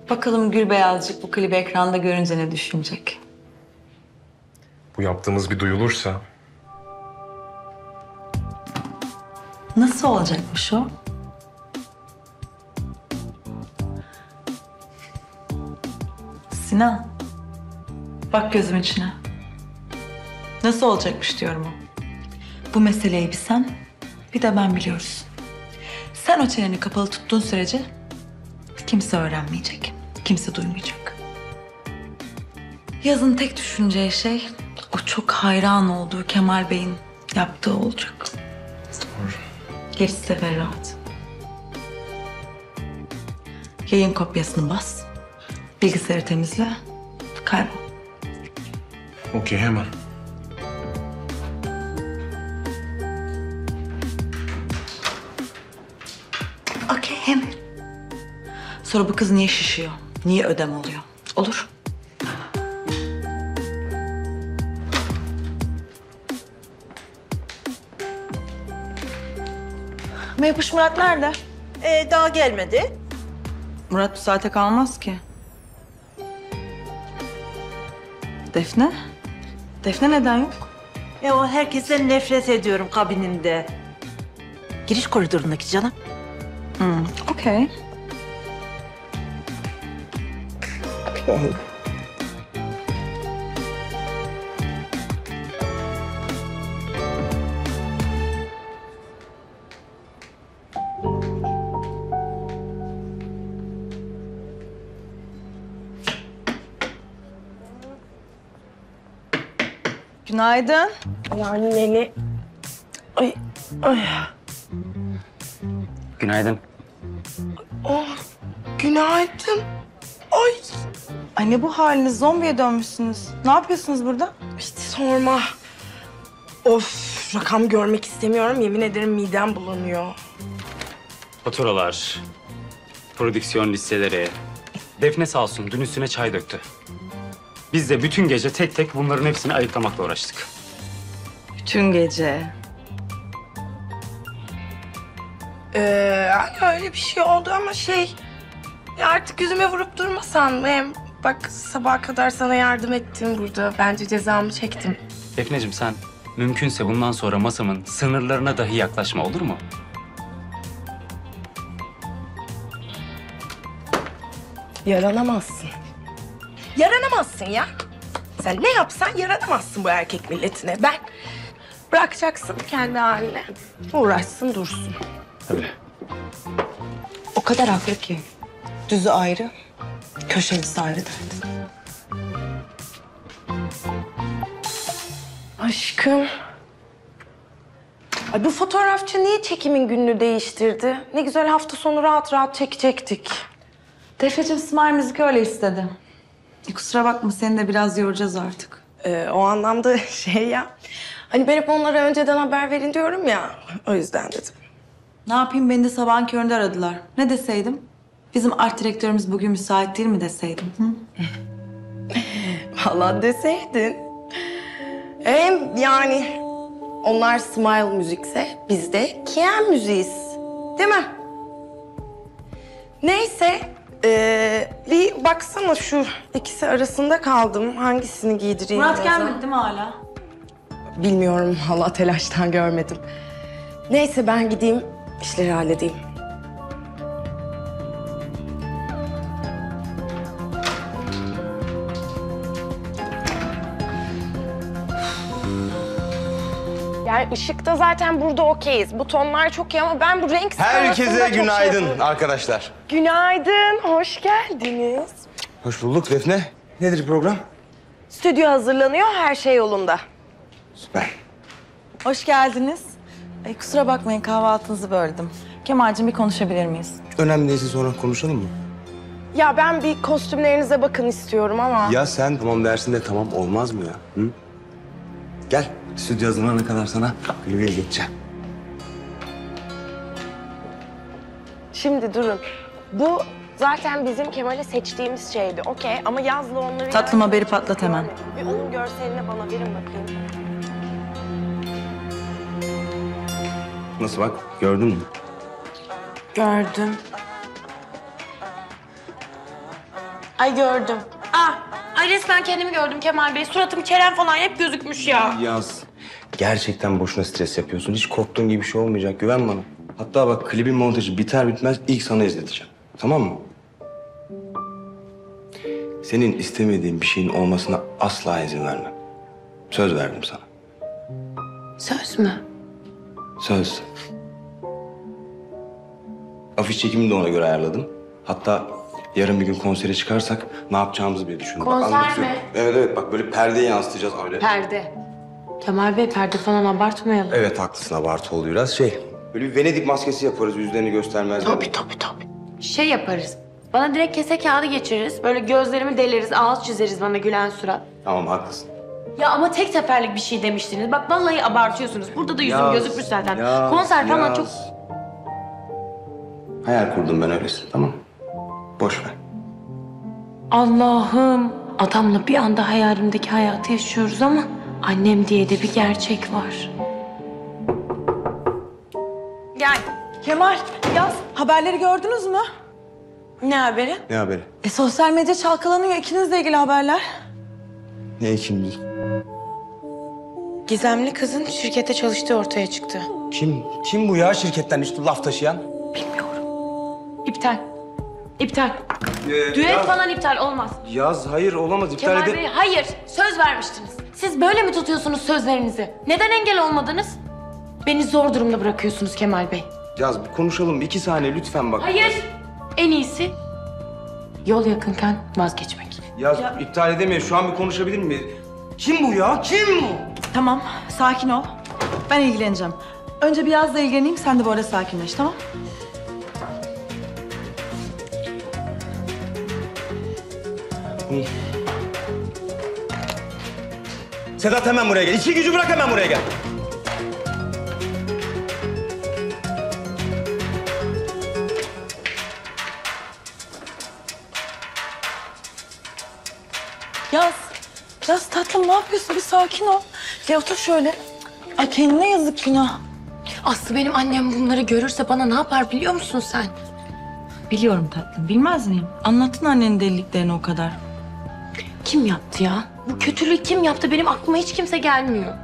Bakalım Gülbeyazcık bu klibi ekranda görünce ne düşünecek? Bu yaptığımız bir duyulursa... Nasıl olacakmış o? Sinan, bak gözüm içine. Nasıl olacakmış diyorum o. Bu meseleyi bir sen, bir de ben biliyoruz. Sen o çeneni kapalı tuttuğun sürece kimse öğrenmeyecek, kimse duymayacak. Yazın tek düşüneceği şey o çok hayran olduğu Kemal Bey'in yaptığı olacak. Doğru. Gerisi teferruat. Yayın kopyasını bas, bilgisayarı temizle, kaybol. Okey, hemen. Okey, hemen. Sonra bu kız niye şişiyor, niye ödem oluyor? Olur. Meypuş Murat nerede? Daha gelmedi. Murat bu saate kalmaz ki. Defne? Defne neden yok? O herkese nefret ediyorum kabininde. Giriş koridorundaki canım. Okey. Günaydın. Anneni... Ay, ay. Günaydın. Günaydın. Ay, Ay ne bu haliniz? Zombiye dönmüşsünüz. Ne yapıyorsunuz burada? İşte sorma. Of, rakam görmek istemiyorum. Yemin ederim midem bulanıyor. Faturalar, prodüksiyon listeleri. Defne sağ olsun dün üstüne çay döktü. Biz de bütün gece tek tek bunların hepsini ayıklamakla uğraştık. Bütün gece. Hani öyle bir şey oldu ama ya artık yüzüme vurup durmasan mı? Hem bak sabaha kadar sana yardım ettim burada. Bence cezamı çektim. Defneciğim sen mümkünse bundan sonra masamın sınırlarına dahi yaklaşma, olur mu? Yaranamazsın. Yaranamazsın ya. Sen ne yapsan yaranamazsın bu erkek milletine. Bırakacaksın kendi haline. Uğraşsın dursun. Tabii. O kadar haklı ki. Düzü ayrı, köşelisi ayrı derdi. Aşkım. Ay bu fotoğrafçı niye çekimin gününü değiştirdi? Ne güzel hafta sonu rahat rahat çekecektik. Defneciğim Smile Müzik öyle istedi. Kusura bakma seni de biraz yoracağız artık. O anlamda ya. Hani ben hep onlara önceden haber verin diyorum ya. O yüzden dedim. Ne yapayım beni de sabahın köründe aradılar. Ne deseydim? Bizim art direktörümüz bugün müsait değil mi deseydim? Hı? Vallahi deseydin. Hem yani onlar Smile Müzikse biz de Kiyen Müziğiz. Değil mi? Neyse. Bir baksana şu ikisi arasında kaldım. Hangisini giydireyim? Murat birazdan? gelmedi değil mi hala? Bilmiyorum. Allah telaştan görmedim. Neyse ben gideyim. İşleri halledeyim. Yani ışıkta zaten burada okeyiz. Bu tonlar çok iyi ama ben bu renk Herkese skalasında çok günaydın şey yapıyorum. arkadaşlar. Günaydın, hoş geldiniz. Hoş bulduk Defne. Nedir program? Stüdyo hazırlanıyor, her şey yolunda. Süper. Hoş geldiniz. Kusura bakmayın kahvaltınızı böldüm. Kemal'cim bir konuşabilir miyiz? Önemli değilse sonra konuşalım mı? Ya ben bir kostümlerinize bakın istiyorum ama... Ya sen tamam dersin de tamam olmaz mı ya? Hı? Gel stüdyo hazırlanana kadar sana klibiye geçeceğim. Şimdi durun. Bu zaten bizim Kemal'e seçtiğimiz şeydi. Okey ama yazla onları... Tatlım haberi patlat hemen. Bir onun görselini bana verin bakayım. Nasıl bak gördün mü? Gördüm. Ay gördüm. Ay resmen kendimi gördüm Kemal Bey. Suratım Kerem falan hep gözükmüş ya. Yaz. Gerçekten boşuna stres yapıyorsun. Hiç korktuğun gibi bir şey olmayacak. Güven bana. Hatta bak klibin montajı biter bitmez ilk sana izleteceğim. Tamam mı? Senin istemediğin bir şeyin olmasına asla izin vermem. Söz verdim sana. Söz mü? Söz. Afiş çekimini de ona göre ayarladım. Hatta yarın bir gün konsere çıkarsak ne yapacağımızı bile düşündüm. Bak, Konser anlatıyorum. mi? Evet bak böyle perdeyi yansıtacağız öyle. Perde. Kemal Bey perde falan abartmayalım. Evet haklısın, abartı oldu biraz. Böyle bir Venedik maskesi yaparız, yüzlerini göstermezler. Tabii. Şey yaparız. Bana direkt kese kağıdı geçiririz. Böyle gözlerimi deleriz, ağız çizeriz bana gülen surat. Tamam haklısın. Ya ama tek seferlik bir şey demiştiniz. Bak vallahi abartıyorsunuz. Burada da yüzüm Yaz, gözükmüş zaten. yaz, Konser falan yaz. çok... Hayal kurdum ben öylesi, tamam mı? Boş ver. Allah'ım. Adamla bir anda hayalimdeki hayatı yaşıyoruz ama... annem diye de bir gerçek var. Gel. Kemal, Yaz, haberleri gördünüz mü? Ne haberi? Ne haberi? Sosyal medya çalkalanıyor. İkinizle ilgili haberler. Ne kim değil? Gizemli kızın şirkette çalıştığı ortaya çıktı. Kim bu ya şirketten hiç laf taşıyan? İptal. İptal. Düet falan iptal olmaz. Yaz, hayır olamaz. İptal Kemal Bey hayır. Söz vermiştiniz. Siz böyle mi tutuyorsunuz sözlerinizi? Neden engel olmadınız? Beni zor durumda bırakıyorsunuz Kemal Bey. Yaz bir konuşalım. 2 saniye lütfen bak. Hayır. En iyisi yol yakınken vazgeçmek. Yaz iptal edemeyiz. Şu an bir konuşabilir miyiz? Kim bu ya? Kim bu? Tamam, sakin ol. Ben ilgileneceğim. Önce bir Yaz'la ilgileneyim, sen de bu arada sakinleş, tamam? Sedat hemen buraya gel. İşi gücü bırak hemen buraya gel. Yaz tatlım ne yapıyorsun? Bir sakin ol. Gel otur şöyle. Ay kendine yazık günah. Aslı benim annem bunları görürse bana ne yapar biliyor musun sen? Biliyorum tatlım, bilmez miyim? Anlattın annenin deliliklerini o kadar. Kim yaptı ya? Bu kötülüğü kim yaptı? Benim aklıma hiç kimse gelmiyor.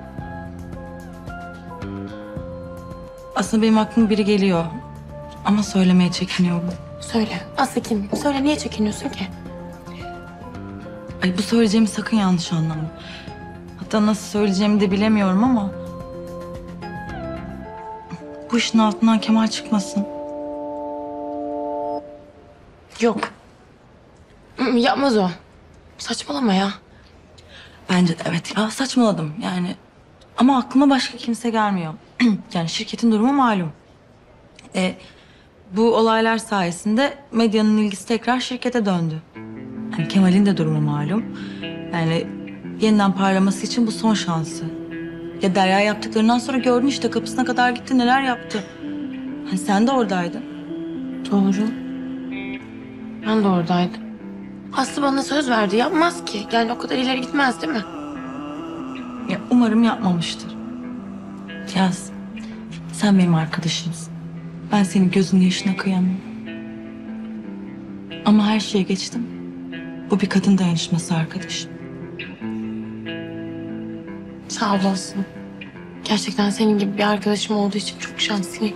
Aslında benim aklıma biri geliyor. Ama söylemeye çekiniyorum. Söyle. Aslı kim? Söyle niye çekiniyorsun ki? Ay bu söyleyeceğimi sakın yanlış anlama. Hatta nasıl söyleyeceğimi de bilemiyorum ama... bu işin altından Kemal çıkmasın. Yok. Yapmaz o. Saçmalama ya. Bence de evet ya saçmaladım yani. Ama aklıma başka kimse gelmiyor. Yani şirketin durumu malum. Bu olaylar sayesinde medyanın ilgisi tekrar şirkete döndü. Yani Kemal'in de durumu malum. Yani yeniden parlaması için bu son şansı. Ya Derya yaptıklarından sonra gördün işte kapısına kadar gitti neler yaptı. Hani sen de oradaydın. Doğru. Ben de oradaydım. Aslı bana söz verdi. Yapmaz ki. Yani o kadar ileri gitmez değil mi? Ya umarım yapmamıştır. Yaz, sen benim arkadaşımsın. Ben senin gözünün yaşına kıyamam. Ama her şeye geçtim. Bu bir kadın dayanışması arkadaşım. Sağ olasın. Gerçekten senin gibi bir arkadaşım olduğu için çok şanslıyım.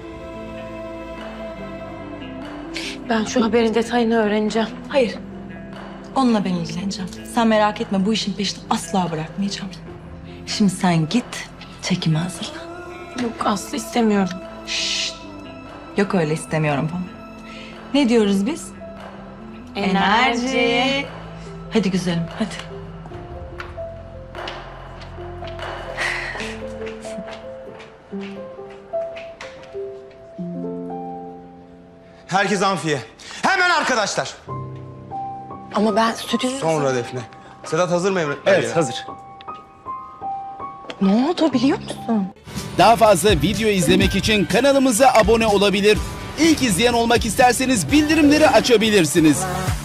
Ben şu haberin detayını öğreneceğim. Hayır. Onunla ben ilgileneceğim. Sen merak etme bu işin peşini asla bırakmayacağım. Şimdi sen git çekime hazırla. Yok Aslı istemiyorum. Yok öyle istemiyorum falan. Ne diyoruz biz? Enerji. Hadi güzelim hadi. Herkes amfiye. Hemen arkadaşlar. Ama ben stüdyo... Sonra Defne. Sedat hazır mı Emre? Evet hazır. Ne oldu biliyor musun? Daha fazla video izlemek için kanalımıza abone olabilir. İlk izleyen olmak isterseniz bildirimleri açabilirsiniz.